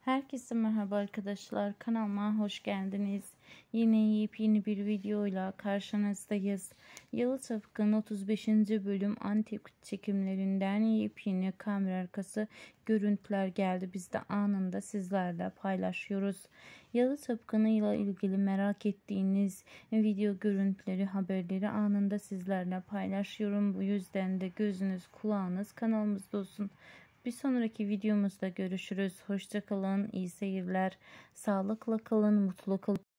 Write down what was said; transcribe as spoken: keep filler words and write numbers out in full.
Herkese merhaba arkadaşlar, kanalıma hoş geldiniz. Yine yepyeni bir videoyla karşınızdayız. Yalı Çapkın otuz beşinci bölüm Antep çekimlerinden yepyeni kamera arkası görüntüler geldi. Biz de anında sizlerle paylaşıyoruz. Yalı Çapkını ile ilgili merak ettiğiniz video görüntüleri, haberleri anında sizlerle paylaşıyorum. Bu yüzden de gözünüz kulağınız kanalımızda olsun. Bir sonraki videomuzda görüşürüz. Hoşça kalın, iyi seyirler, sağlıkla kalın, mutlu kalın.